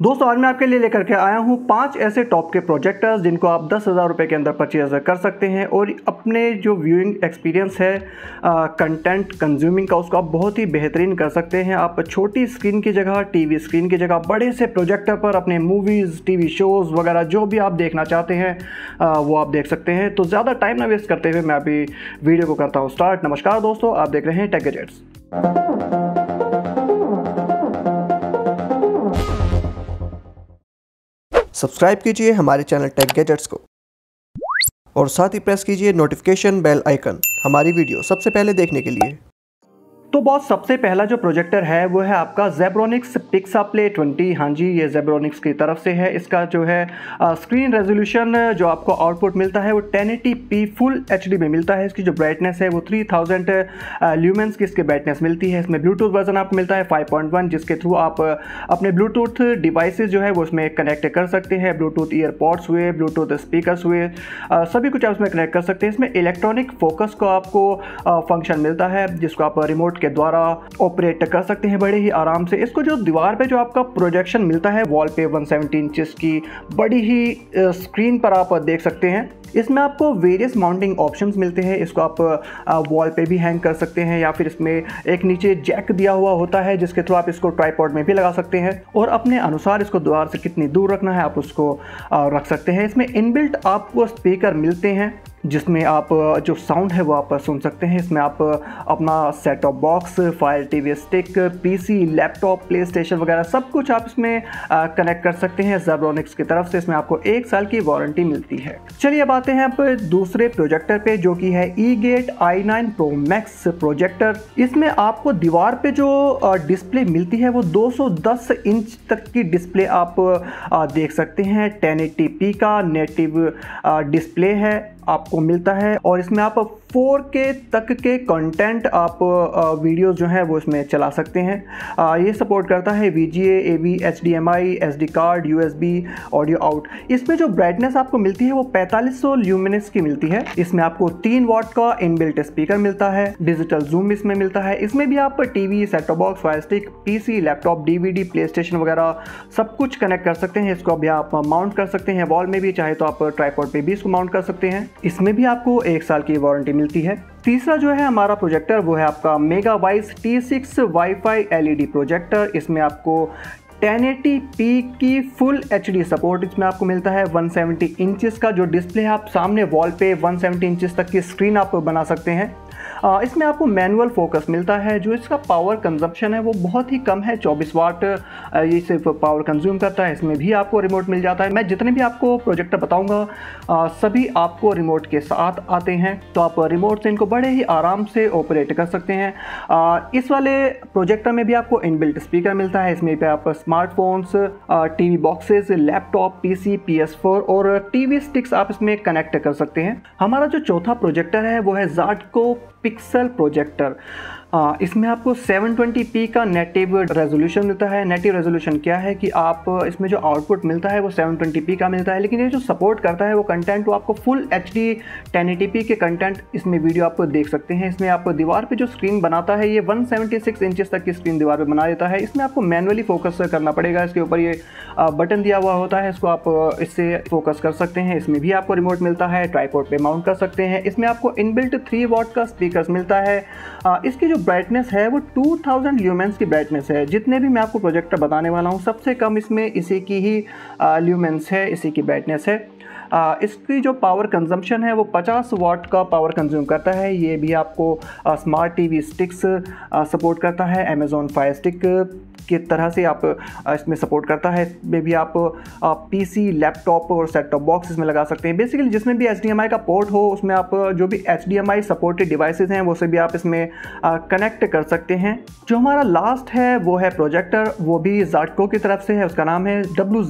दोस्तों आज मैं आपके लिए लेकर के आया हूँ 5 ऐसे टॉप के प्रोजेक्टर्स जिनको आप 10,000 रुपये के अंदर परचेज कर सकते हैं और अपने जो व्यूइंग एक्सपीरियंस है कंटेंट कंज्यूमिंग का उसको आप बहुत ही बेहतरीन कर सकते हैं। आप छोटी स्क्रीन की जगह टीवी स्क्रीन की जगह बड़े से प्रोजेक्टर पर अपने मूवीज़ टीवी शोज़ वगैरह जो भी आप देखना चाहते हैं वो आप देख सकते हैं। तो ज़्यादा टाइम ना वेस्ट करते हुए मैं अभी वीडियो को करता हूँ स्टार्ट। नमस्कार दोस्तों, आप देख रहे हैं टेक गैजेट्स। सब्सक्राइब कीजिए हमारे चैनल टेक गैजेट्स को और साथ ही प्रेस कीजिए नोटिफिकेशन बेल आइकन हमारी वीडियो सबसे पहले देखने के लिए। तो बॉस सबसे पहला जो प्रोजेक्टर है वो है आपका जेब्रोनिक्स पिक्साप्ले 20। हाँ जी, ये जेब्रोनिक्स की तरफ से है। इसका जो है स्क्रीन रेजोल्यूशन जो आपको आउटपुट मिलता है वो 1080p फुल एचडी में मिलता है। इसकी जो ब्राइटनेस है वो 3000 ल्यूमेंस की इसकी ब्राइटनेस मिलती है। इसमें ब्लूटूथ वर्जन आपको मिलता है 5.1 जिसके थ्रू आप अपने ब्लूटूथ डिवाइसेस जो है वो उसमें कनेक्ट कर सकते हैं। ब्लूटूथ ईयरपॉड्स हुए, ब्लूटूथ स्पीकर्स हुए, सभी कुछ आप उसमें कनेक्ट कर सकते हैं। इसमें इलेक्ट्रॉनिक फोकस को आपको फंक्शन मिलता है जिसको आप रिमोट के द्वारा ऑपरेट कर सकते हैं बड़े ही आराम से। इसको जो दीवार पे जो आपका प्रोजेक्शन मिलता है वॉल पे 170 इंचेस की बड़ी ही स्क्रीन पर आप देख सकते हैं। इसमें आपको वेरियस माउंटिंग ऑप्शंस मिलते हैं। इसको आप वॉल पे भी हैंग कर सकते हैं या फिर इसमें एक नीचे जैक दिया हुआ होता है जिसके थ्रू आप इसको ट्राइपॉड में भी लगा सकते हैं और अपने अनुसार इसको दीवार से कितनी दूर रखना है आप उसको रख सकते हैं। इसमें इनबिल्ट आपको स्पीकर मिलते हैं जिसमें आप जो साउंड है वो आप सुन सकते हैं। इसमें आप अपना set top box, fire TV stick, PC, laptop, play station वगैरह सब कुछ आप इसमें कनेक्ट कर सकते हैं जेब्रोनिक्स की तरफ से। इसमें आपको 1 साल की वारंटी मिलती है। चलिए अब आते हैं आप दूसरे प्रोजेक्टर पे जो कि है ईगेट i9 Pro Max प्रोजेक्टर। इसमें आपको दीवार पे जो डिस्प्ले मिलती है वो 210 इंच तक की डिस्प्ले आप देख सकते हैं। 1080p का नेटिव डिस्प्ले है आपको मिलता है और इसमें आप 4K तक के कंटेंट आप वीडियोस जो है वो इसमें चला सकते हैं। ये सपोर्ट करता है VGA, AV, HDMI, SD card, USB, audio out. इसमें जो ब्राइटनेस आपको मिलती है वो 4500 ल्यूमिनस की मिलती है। इसमें आपको 3 वॉट का इनबिल्ट स्पीकर मिलता है, डिजिटल जूम इसमें मिलता है। इसमें भी आप TV, set top box, fire stick, PC, laptop, DVD, play station वगैरह सब कुछ कनेक्ट कर सकते हैं। इसको अभी आप माउंट कर सकते हैं वॉल में भी, चाहे तो आप ट्राइपॉड पे भी इसको माउंट कर सकते हैं। इसमें भी आपको 1 साल की वारंटी मिलती है। तीसरा जो है हमारा प्रोजेक्टर वो है आपका मेगावाइज T6 वाईफाई LED प्रोजेक्टर। इसमें आपको 1080p की फुल HD सपोर्ट इसमें आपको मिलता है। 170 इंचेस का जो डिस्प्ले है आप सामने वॉल पे 170 इंचेस तक की स्क्रीन आप बना सकते हैं। इसमें आपको मैनुअल फोकस मिलता है। जो इसका पावर कंजप्शन है वो बहुत ही कम है, 24 वाट ये सिर्फ पावर कंज्यूम करता है। इसमें भी आपको रिमोट मिल जाता है। मैं जितने भी आपको प्रोजेक्टर बताऊंगा सभी आपको रिमोट के साथ आते हैं, तो आप रिमोट से इनको बड़े ही आराम से ऑपरेट कर सकते हैं। इस वाले प्रोजेक्टर में भी आपको इनबिल्ट स्पीकर मिलता है। इसमें भी आप smartphones, TV boxes, laptop, PC, PS4 और टीवी स्टिक्स आप इसमें कनेक्ट कर सकते हैं। हमारा जो चौथा प्रोजेक्टर है वो है ज़ाटको पिक्सल प्रोजेक्टर। इसमें आपको 720p का नेटिव रेजोल्यूशन मिलता है। नेटिव रेजोल्यूशन क्या है कि आप इसमें जो आउटपुट मिलता है वो 720p का मिलता है, लेकिन ये जो सपोर्ट करता है वो कंटेंट वो आपको फुल HD 1080p के कंटेंट इसमें वीडियो आपको देख सकते हैं। इसमें आप दीवार पे जो स्क्रीन बनाता है ये 176 इंचेस तक की स्क्रीन दीवार पे बना देता है। इसमें आपको मैनुअली फोकस करना पड़ेगा। इसके ऊपर ये बटन दिया हुआ होता है, इसको आप इससे फोकस कर सकते हैं। इसमें भी आपको रिमोट मिलता है, ट्राइपॉड पे माउंट कर सकते हैं। इसमें आपको इनबिल्ट 3 वॉट का स्पीकर मिलता है। इसकी जो ब्राइटनेस है वो 2000 ल्यूमेंस की ब्राइटनेस है। जितने भी मैं आपको प्रोजेक्टर बताने वाला हूँ सबसे कम इसमें इसी की ही ल्यूमेंस है, इसी की ब्राइटनेस है। इसकी जो पावर कंजम्पशन है वो 50 वाट का पावर कंज्यूम करता है। ये भी आपको स्मार्ट टीवी स्टिक्स सपोर्ट करता है। अमेजॉन फायर स्टिक की तरह से आप इसमें सपोर्ट करता है। इसमें भी आप PC, लैपटॉप और सेट टॉप बॉक्स इसमें लगा सकते हैं। बेसिकली जिसमें भी HDMI का पोर्ट हो उसमें आप जो भी HDMI सपोर्टेड डिवाइसेस हैं वो से भी आप इसमें कनेक्ट कर सकते हैं। जो हमारा लास्ट है वो है प्रोजेक्टर, वो भी ज़ाटको की तरफ से है। उसका नाम है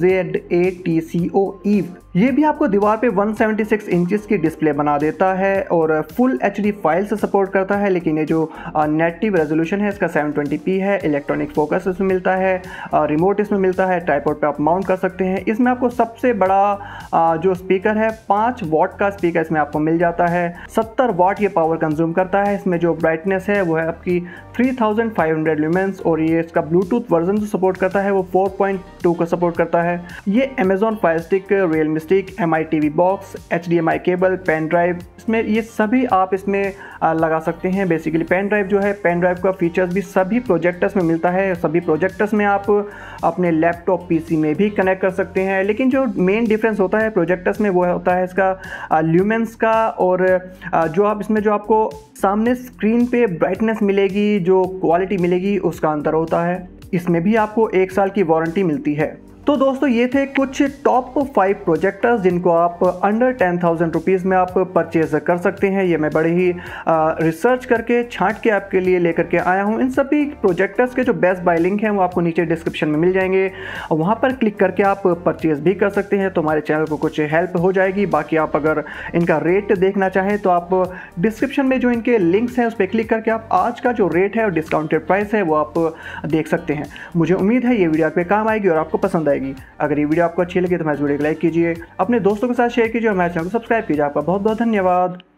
WZATCO EVE। ये भी आपको दीवार पे 176 इंचेस की डिस्प्ले बना देता है और फुल HD फाइल से सपोर्ट करता है, लेकिन ये जो नेटिव रेजोल्यूशन है इसका 720p है। इलेक्ट्रॉनिक फोकस इसमें मिलता है, रिमोट इसमें मिलता है, ट्राइपॉड पे आप माउंट कर सकते हैं। इसमें आपको सबसे बड़ा जो स्पीकर है 5 वॉट का स्पीकर इसमें आपको मिल जाता है। 70 वॉट ये पावर कंज्यूम करता है। इसमें जो ब्राइटनेस है वो है आपकी 3500 ल्यूमेंस और ये इसका ब्लूटूथ वर्जन जो सपोर्ट करता है वो 4.2 का सपोर्ट करता है। ये Amazon fire stick, Realme stick, MI TV box, HDMI cable, pen drive, इसमें ये सभी आप इसमें लगा सकते हैं। बेसिकली पेन ड्राइव जो है, पेन ड्राइव का फीचर्स भी सभी प्रोजेक्टर्स में मिलता है। सभी प्रोजेक्टर्स में आप अपने लैपटॉप PC में भी कनेक्ट कर सकते हैं। लेकिन जो मेन डिफरेंस होता है प्रोजेक्टर्स में वो होता है इसका ल्यूमेंस का, और जो आप इसमें जो आपको सामने स्क्रीन पे ब्राइटनेस मिलेगी, जो क्वालिटी मिलेगी, उसका अंतर होता है। इसमें भी आपको 1 साल की वारंटी मिलती है। तो दोस्तों ये थे कुछ टॉप 5 प्रोजेक्टर्स जिनको आप अंडर 10,000 रुपीज़ में आप परचेज कर सकते हैं। ये मैं बड़े ही रिसर्च करके छांट के आपके लिए लेकर के आया हूँ। इन सभी प्रोजेक्टर्स के जो बेस्ट बाय लिंक हैं वो आपको नीचे डिस्क्रिप्शन में मिल जाएंगे, वहाँ पर क्लिक करके आप परचेज भी कर सकते हैं। तो हमारे चैनल को कुछ हेल्प हो जाएगी। बाकी आप अगर इनका रेट देखना चाहें तो आप डिस्क्रिप्शन में जो इनके लिंक्स हैं उस पर क्लिक करके आप आज का जो रेट है और डिस्काउंटेड प्राइस है वो आप देख सकते हैं। मुझे उम्मीद है ये वीडियो आप पे काम आएगी और आपको पसंद आएगी। अगर ये वीडियो आपको अच्छी लगी तो हमारे वीडियो को लाइक कीजिए, अपने दोस्तों के साथ शेयर कीजिए और हमारे चैनल को सब्सक्राइब कीजिए। आपका बहुत बहुत धन्यवाद।